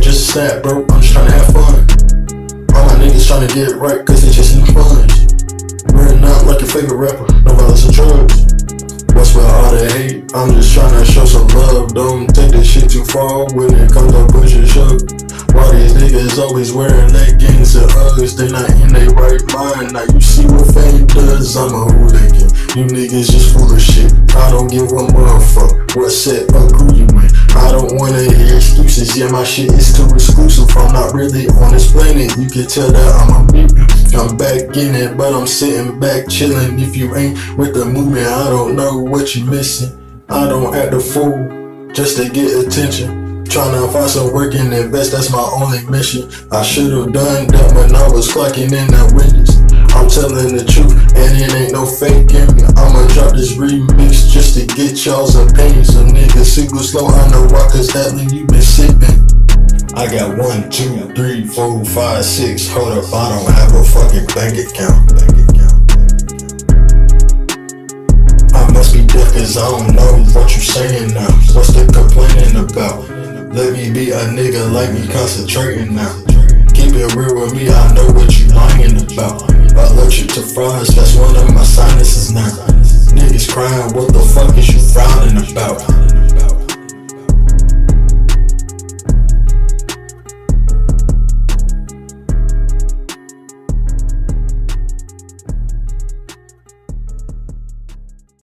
just a snap, bro. I'm just tryna have fun. All my niggas tryna get right, cause it's just in the funds. We're not like your favorite rapper, no violence or drugs. What's with all the hate? I'm just tryna show some love. Don't take this shit too far when it comes to push and shove. Why these niggas always wearing leggings and Uggs? They not in their right mind. Now you see what fame does, I'm a hooligan. You niggas just full of shit. I don't give a motherfucker what set up who you in. I don't wanna hear excuses, yeah my shit is too exclusive. I'm not really on this planet, you can tell that I'm a mutant. I'm back in it, but I'm sitting back chilling. If you ain't with the movement, I don't know what you missing. I don't act a fool just to get attention. Tryna find some work and invest, that's my only mission. I should've done that when I was clocking in the windows. I'm telling the truth, and it ain't no faking. I'ma drop this remix just to get y'all's opinion. Some niggas super slow, I know why, cause that mean you been sipping. I got 1, 2, 3, 4, 5, 6. Hold up, I don't have a fucking bank account. I must be deaf cause I don't know what you saying now. What's the complaining about? Let me be a nigga, like me concentrating now. Keep it real with me, I know what you lying about. Allergic to fries, that's one of my sinuses now. Niggas crying, what the fuck is you frowning about?